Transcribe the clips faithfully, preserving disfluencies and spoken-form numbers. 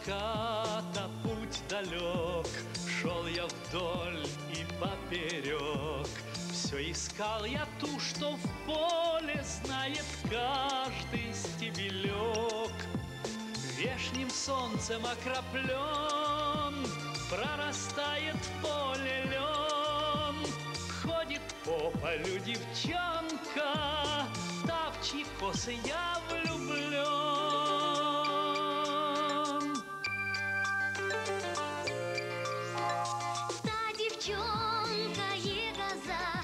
заката путь далек, шел я вдоль и поперек. Все искал я ту, что в поле знает каждый стебелек. Вешним солнцем окроплен, прорастает в поле лен. Ходит по полю девчонка, та, в чьи косы я влюблен. Та девчонка, ей глаза,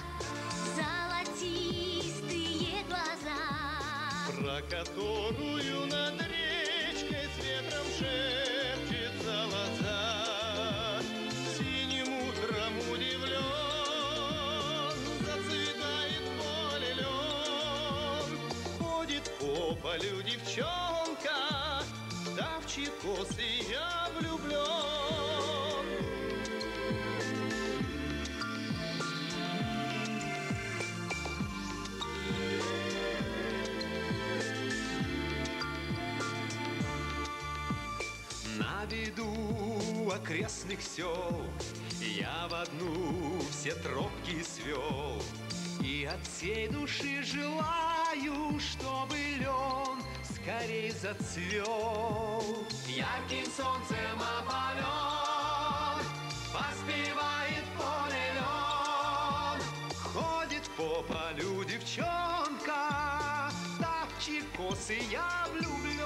золотистые глаза, про которую над речкой с ветром шепчется лоза. Синим утром удивлен, зацветает поле лен. Ходит по полю девчонка, да в чьи косы я влюблен. На виду окрестных сел я в одну все тропки свел. И от всей души желаю, чтобы лен скорей зацвел. Ярким солнцем опален, поспевает поле лен. Ходит по полю девчонка, та, в чьи косы я влюблен.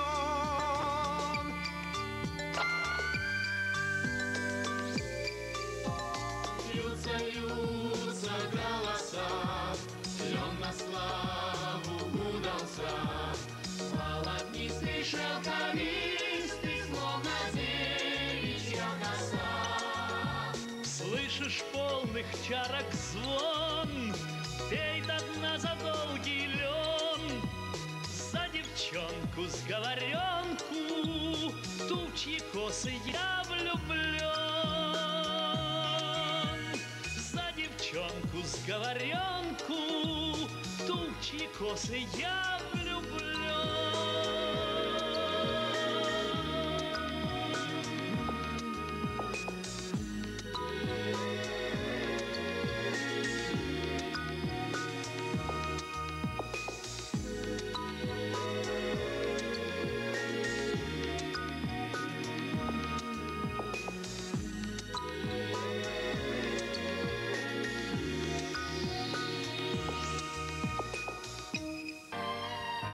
Льются, льются голоса, лен на славу удался. Волокнистый, шелковистый, словно девичья коса. Слышишь полных чарок звон, пей до дна за долгий лен. За девчонку сговоренку, ту, в чьи косы я влюблен. За девчонку сговоренку, ту, в чьи косы я